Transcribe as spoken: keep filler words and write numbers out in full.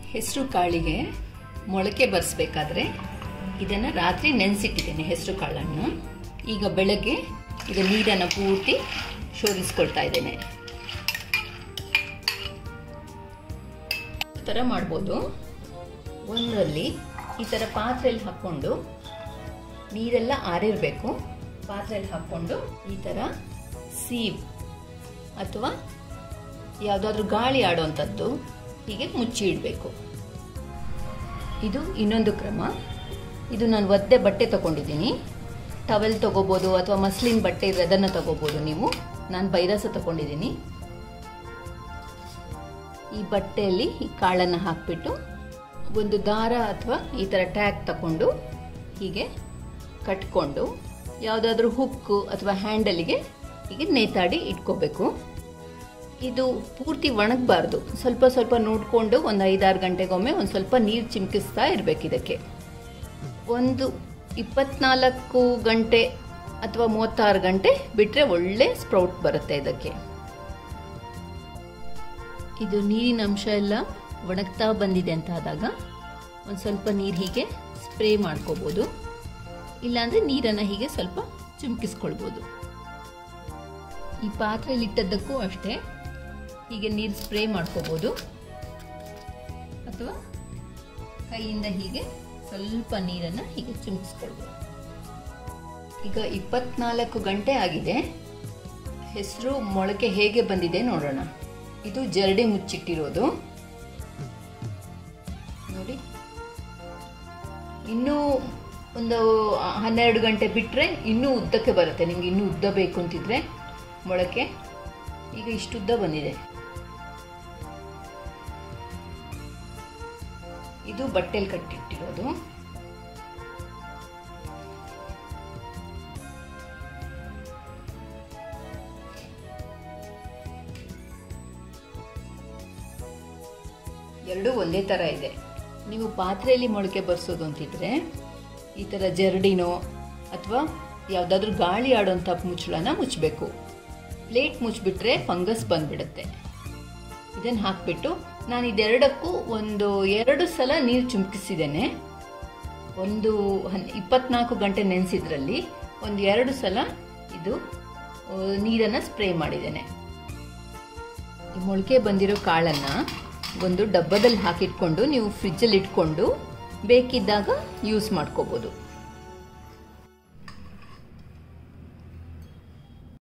ಹೆಸರು ಕಾಳಿಗೆ ಮೊಳಕೆ ಬರಿಸಬೇಕಾದ್ರೆ ಇದನ್ನು ರಾತ್ರಿ ನೆನೆಸಿಟ್ಟಿದ್ದೇನೆ ಹೆಸರು ಕಾಳನ್ನು. ಈಗ ಬೆಳಗ್ಗೆ ಇದು ನೀರನ್ನು ಪೂರ್ತಿ ಶೋಧಿಸ್ಕೊಳ್ತಾ ಇದ್ದೇನೆ. ಈ ಥರ ಮಾಡ್ಬೋದು. ಒಂದರಲ್ಲಿ ಈ ಥರ ಪಾತ್ರೆಯಲ್ಲಿ ಹಾಕ್ಕೊಂಡು ನೀರೆಲ್ಲ ಆರಿರಬೇಕು. ಪಾತ್ರೆಯಲ್ಲಿ ಹಾಕ್ಕೊಂಡು ಈ ಥರ ಸೀಬ್ ಅಥವಾ ಯಾವುದಾದ್ರೂ ಗಾಳಿ ಆಡೋವಂಥದ್ದು ಹೀಗೆ ಮುಚ್ಚಿ ಇಡಬೇಕು. ಇದು ಇನ್ನೊಂದು ಕ್ರಮ. ಇದು ನಾನು ಒದ್ದೆ ಬಟ್ಟೆ ತಗೊಂಡಿದ್ದೀನಿ. ಟವೆಲ್ ತಗೋಬೋದು ಅಥವಾ ಮಸ್ಲಿನ್ ಬಟ್ಟೆ ಇದ್ರೆ ಅದನ್ನು ತಗೋಬೋದು ನೀವು. ನಾನು ಬೈರಾಸ ತಗೊಂಡಿದ್ದೀನಿ. ಈ ಬಟ್ಟೆಯಲ್ಲಿ ಈ ಕಾಳನ್ನು ಹಾಕಿಬಿಟ್ಟು ಒಂದು ದಾರ ಅಥವಾ ಈ ಥರ ಟ್ಯಾಗ್ ತಗೊಂಡು ಹೀಗೆ ಕಟ್ಕೊಂಡು ಯಾವುದಾದ್ರೂ ಹುಕ್ಕು ಅಥವಾ ಹ್ಯಾಂಡಲಿಗೆ ಹೀಗೆ ನೇತಾಡಿ ಇಟ್ಕೋಬೇಕು. ಇದು ಪೂರ್ತಿ ಒಣಗಬಾರ್ದು. ಸ್ವಲ್ಪ ಸ್ವಲ್ಪ ನೋಡಿಕೊಂಡು ಒಂದು ಐದಾರು ಗಂಟೆಗೊಮ್ಮೆ ಒಂದು ಸ್ವಲ್ಪ ನೀರು ಚಿಮ್ಕಿಸ್ತಾ ಇರಬೇಕು. ಇದಕ್ಕೆ ಒಂದು ಇಪ್ಪತ್ನಾಲ್ಕು ಗಂಟೆ ಅಥವಾ ಮೂವತ್ತಾರು ಗಂಟೆ ಬಿಟ್ಟರೆ ಒಳ್ಳೆ ಸ್ಪ್ರೌಟ್ ಬರುತ್ತೆ ಇದಕ್ಕೆ. ಇದು ನೀರಿನ ಅಂಶ ಎಲ್ಲ ಒಣಗ್ತಾ ಬಂದಿದೆ ಅಂತ ಆದಾಗ ಒಂದು ಸ್ವಲ್ಪ ನೀರು ಹೀಗೆ ಸ್ಪ್ರೇ ಮಾಡ್ಕೋಬೋದು. ಇಲ್ಲಾಂದರೆ ನೀರನ್ನು ಹೀಗೆ ಸ್ವಲ್ಪ ಚಿಮ್ಕಿಸ್ಕೊಳ್ಬೋದು. ಈ ಪಾತ್ರೆಯಲ್ಲಿಟ್ಟದ್ದಕ್ಕೂ ಅಷ್ಟೇ ಹೀಗೆ ನೀರು ಸ್ಪ್ರೇ ಮಾಡ್ಕೋಬೋದು ಅಥವಾ ಕೈಯಿಂದ ಹೀಗೆ ಸ್ವಲ್ಪ ನೀರನ್ನು ಹೀಗೆ ಚಿಮ್ಕಿಸ್ಕೊಳ್ಬೋದು. ಈಗ ಇಪ್ಪತ್ನಾಲ್ಕು ಗಂಟೆ ಆಗಿದೆ. ಹೆಸರು ಮೊಳಕೆ ಹೇಗೆ ಬಂದಿದೆ ನೋಡೋಣ. ಇದು ಜರಡಿ ಮುಚ್ಚಿಟ್ಟಿರೋದು ನೋಡಿ. ಇನ್ನೂ ಒಂದು ಹನ್ನೆರಡು ಗಂಟೆ ಬಿಟ್ಟರೆ ಇನ್ನೂ ಉದ್ದಕ್ಕೆ ಬರುತ್ತೆ. ನಿಮ್ಗೆ ಇನ್ನೂ ಉದ್ದ ಬೇಕು ಅಂತಿದ್ರೆ ಮೊಳಕೆ. ಈಗ ಇಷ್ಟು ಉದ್ದ ಬಂದಿದೆ. ಇದು ಬಟ್ಟೆಲಿ ಕಟ್ಟಿಟ್ಟಿರೋದು. ಎರಡು ಒಂದೇ ಥರ ಇದೆ. ನೀವು ಪಾತ್ರೆಯಲ್ಲಿ ಮೊಳಕೆ ಬರ್ಸೋದು ಅಂತಿದ್ರೆ ಈ ಥರ ಜರಡಿನೋ ಅಥವಾ ಯಾವುದಾದ್ರೂ ಗಾಳಿ ಆಡೋಂಥ ಮುಚ್ಚಳನ ಮುಚ್ಚಬೇಕು. ಪ್ಲೇಟ್ ಮುಚ್ಚಿಬಿಟ್ರೆ ಫಂಗಸ್ ಬಂದ್ಬಿಡುತ್ತೆ. ಇದನ್ನು ಹಾಕಿಬಿಟ್ಟು ನಾನು ಇದೆರಡಕ್ಕೂ ಒಂದು ಎರಡು ಸಲ ನೀರು ಚಿಮ್ಕಿಸಿದ್ದೇನೆ. ಒಂದು ಇಪ್ಪತ್ನಾಲ್ಕು ಗಂಟೆ ನೆನೆಸಿದ್ರಲ್ಲಿ ಒಂದು ಎರಡು ಸಲ ಇದು ನೀರನ್ನು ಸ್ಪ್ರೇ ಮಾಡಿದ್ದೇನೆ. ಈ ಮೊಳಕೆ ಬಂದಿರೋ ಕಾಳನ್ನು ಒಂದು ಡಬ್ಬದಲ್ಲಿ ಹಾಕಿಟ್ಕೊಂಡು ನೀವು ಫ್ರಿಜ್ಜಲ್ಲಿ ಇಟ್ಕೊಂಡು ಬೇಕಿದ್ದಾಗ ಯೂಸ್ ಮಾಡ್ಕೋಬೋದು.